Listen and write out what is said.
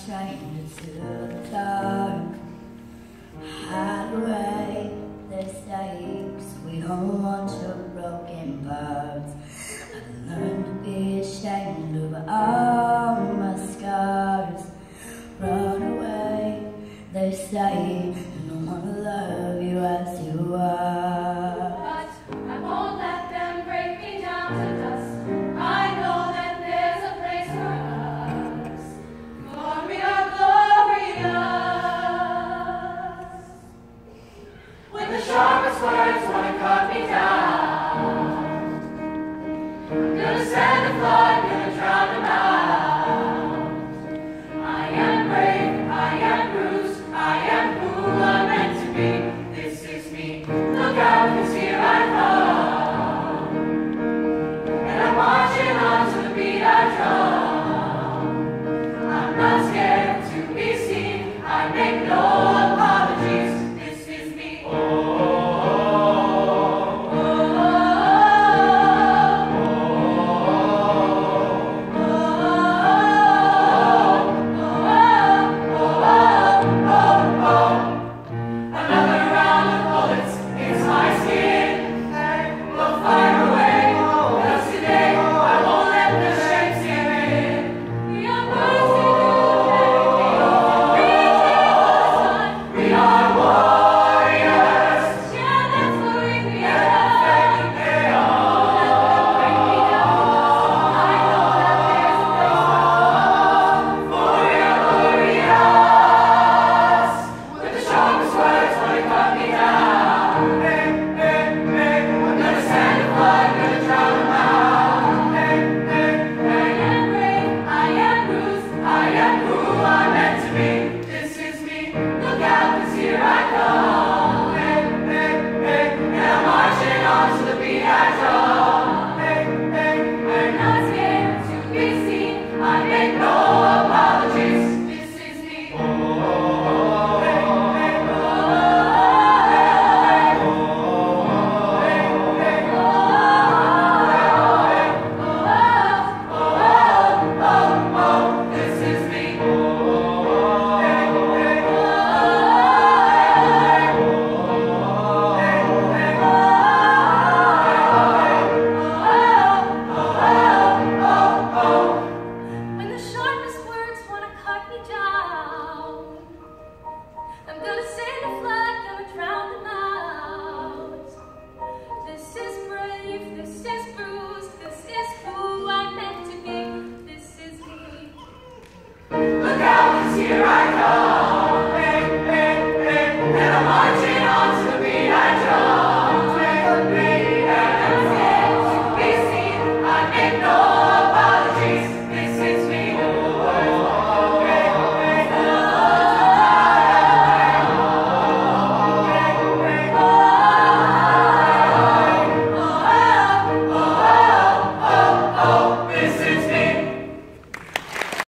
stranger to the dark. Hide away the stakes, we hold on to broken parts. I've learned to be ashamed of all my scars. Run away, they say, no one will love you as you are. But I won't let them break me down to dust. I know that there's a place for us, for we are glorious. When the sharpest words want to cut me down, I'm gonna send a flood, gonna drown them out. I am brave, I am bruised, I am who I'm meant to be. This is me, look out, 'cause here I come. And I'm marching on to the beat I drum. I'm not scared to be seen, I make no apologies. This is me. This is brave, this is bruised.